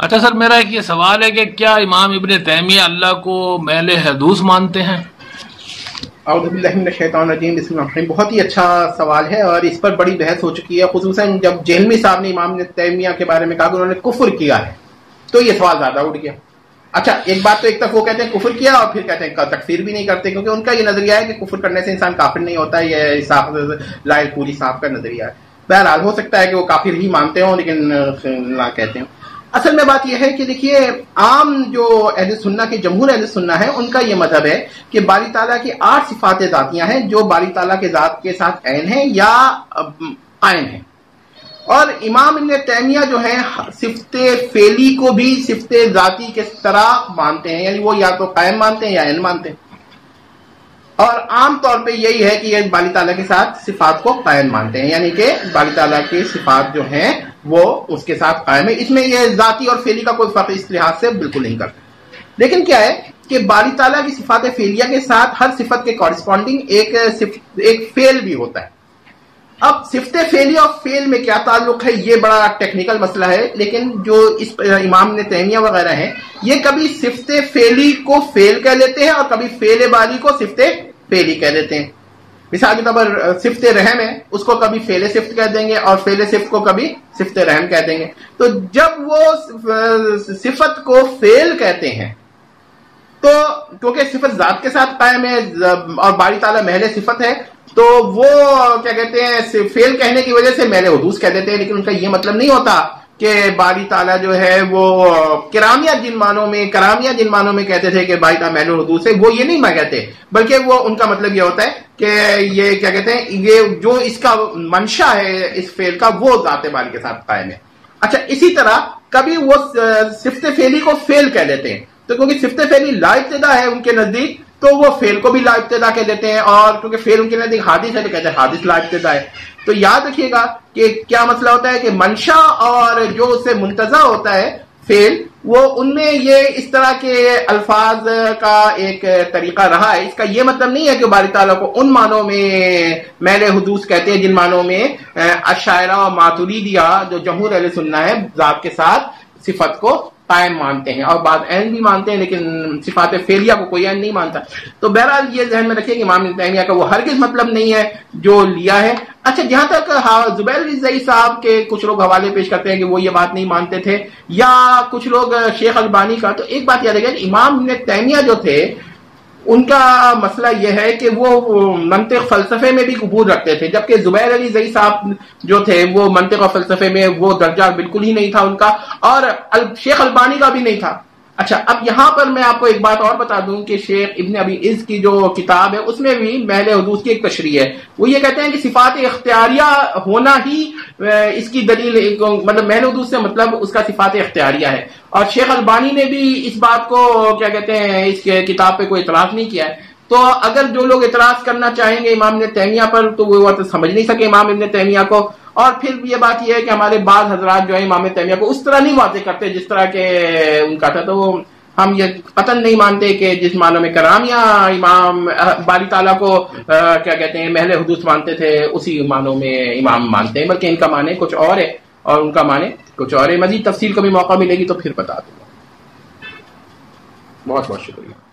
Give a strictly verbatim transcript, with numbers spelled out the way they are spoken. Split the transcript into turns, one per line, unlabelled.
اچھا سر، میرا ایک یہ سوال ہے کہ کیا امام ابن تیمیہ اللہ کو میل حدوث مانتے ہیں؟
اعوذ باللہ من الشیطان الرجیم، بسم اللہ الرحمن الرحیم۔ بہت ہی اچھا سوال ہے اور اس پر بڑی بحث ہو چکی ہے، خصوصاً جب جہلمی صاحب نے امام ابن تیمیہ کے بارے میں کہا کہ انہوں نے کفر کیا ہے تو یہ سوال زیادہ اٹھ گیا۔ اچھا، ایک بات تو ایک طرف وہ کہتے ہیں کفر کیا اور پھر کہتے ہیں تکفیر بھی نہیں کرتے، کیونکہ ان کا یہ نظریہ ہے کہ کفر کرنے سے انسان کافر نہیں ہوتا، یہ صاحب لائل پوری صاحب کا نظریہ ہے۔ بہرحال ہو سکتا ہے کہ وہ کافر ہی مانتے ہوں لیکن نہ کہتے ہیں۔ اصل میں بات یہ ہے کہ دیکھیے، عام جو اہل سنہ کے جمہور اہل سنہ ہے ان کا یہ مذہب ہے کہ باری تعالیٰ کی آٹھ صفات ذاتیاں ہیں جو باری تعالیٰ کے ذات کے ساتھ عین ہیں یا قائم ہیں، اور امام ابن تیمیہ جو ہیں صفت فعلی کو بھی صفت ذاتی کے طرح مانتے ہیں، یعنی وہ یا تو قائم مانتے ہیں یا عین مانتے ہیں، اور عام طور پہ یہی ہے کہ یہ باری تعالیٰ کے ساتھ صفات کو قائم مانتے ہیں، یعنی کہ باری تعالیٰ کی صفات جو ہیں وہ اس کے ساتھ قائم ہے، اس میں یہ ذاتی اور فعلی کا کوئی فرق اس لحاظ سے بالکل نہیں کرتے۔ لیکن کیا ہے کہ باری تعالیٰ کی صفات فعلیہ کے ساتھ ہر صفت کے کورسپونڈنگ ایک ایک فعل بھی ہوتا ہے۔ اب صفت فعلی اور فعل میں کیا تعلق ہے یہ بڑا ٹیکنیکل مسئلہ ہے، لیکن جو اس امام نے تیمیہ وغیرہ ہیں یہ کبھی صفت فعلی کو فعل کہہ لیتے ہیں اور کبھی فعل باری کو صفت فعلی کہہ دیتے ہیں۔ مثال کے طور پر صفت رحم ہے، اس کو کبھی فعل صفت کہہ دیں گے اور فعل صفت کو کبھی صفت رحم کہہ دیں گے۔ تو جب وہ صفت کو فعل کہتے ہیں تو کیونکہ صفت ذات کے ساتھ قائم ہے اور باری تعالیٰ محل صفت ہے تو وہ کیا کہتے ہیں فعل کہنے کی وجہ سے محل حدوث کہہ دیتے ہیں، لیکن ان کا یہ مطلب نہیں ہوتا کہ باری تعالیٰ جو ہے وہ کرامیہ جن معنوں میں کرامیہ جن معنوں میں کہتے تھے کہ باری تعالیٰ محل حدوث ہے، وہ یہ نہیں میں کہتے، بلکہ وہ ان کا مطلب یہ ہوتا ہے کہ یہ کیا کہتے ہیں یہ جو اس کا منشا ہے اس فعل کا وہ ذات باری کے ساتھ قائم ہے۔ اچھا، اسی طرح کبھی وہ صفت فعلی کو فعل کہہ دیتے ہیں، تو کیونکہ صفت فعلی لا ابتدا ہے ان کے نزدیک تو وہ فعل کو بھی لا ابتدا کہہ دیتے ہیں، اور کیونکہ فعل ان کے نزدیک حادث ہے تو کہتے ہیں حادث لا ابتدا ہے۔ تو یاد رکھیے گا کہ کیا مسئلہ ہوتا ہے کہ منشا اور جو اس سے منتزع ہوتا ہے فعل، وہ ان میں یہ اس طرح کے الفاظ کا ایک طریقہ رہا ہے۔ اس کا یہ مطلب نہیں ہے کہ باری تعالیٰ کو ان معنوں میں محل حدوث کہتے ہیں جن معنوں میں اشاعرہ اور ماتریدیہ جو جمہور اہل سنہ ہے ذات کے ساتھ صفت کو قائم مانتے ہیں، اور بعض عین بھی مانتے ہیں لیکن صفات فعلیہ کو کوئی عین نہیں مانتا۔ تو بہرحال یہ ذہن میں رکھیں کہ امام ابن تیمیہ کا وہ ہرگز مطلب نہیں ہے جو لیا ہے۔ اچھا، جہاں تک زبیر رضوی صاحب کے کچھ لوگ حوالے پیش کرتے ہیں کہ وہ یہ بات نہیں مانتے تھے، یا کچھ لوگ شیخ البانی کا، تو ایک بات یاد رکھیں کہ امام ابن تیمیہ جو تھے ان کا مسئلہ یہ ہے کہ وہ منطق فلسفے میں بھی قبول رکھتے تھے، جبکہ زبیر علی زئی صاحب جو تھے وہ منطق اور فلسفے میں وہ درجہ بالکل ہی نہیں تھا ان کا، اور شیخ البانی کا بھی نہیں تھا۔ اچھا، اب یہاں پر میں آپ کو ایک بات اور بتا دوں کہ شیخ ابن ابی عز کی جو کتاب ہے اس میں بھی محل حدوث کی ایک تشریح ہے، وہ یہ کہتے ہیں کہ صفات اختیاریہ ہونا ہی اس کی دلیل، مطلب محل حدوث سے مطلب اس کا صفات اختیاریہ ہے، اور شیخ البانی نے بھی اس بات کو کیا کہتے ہیں اس کتاب پہ کوئی اعتراض نہیں کیا ہے۔ تو اگر جو لوگ اعتراض کرنا چاہیں گے امام ابن تیمیہ پر تو وہ تو سمجھ نہیں سکے امام ابن تیمیہ کو، اور پھر یہ بات یہ ہے کہ ہمارے بعض حضرات جو ہے امام تیمیہ کو اس طرح نہیں واضح کرتے جس طرح کے ان کا تھا، تو ہم یہ قطعاً نہیں مانتے کہ جس معنوں میں کرامیہ امام باری تعالیٰ کو کیا کہتے ہیں محل حدوث مانتے تھے اسی معنوں میں امام مانتے ہیں، بلکہ ان کا معنی کچھ اور ہے اور ان کا معنی کچھ اور ہے۔ مزید تفصیل کبھی موقع ملے گی تو پھر بتا دوں گا۔ بہت بہت شکریہ۔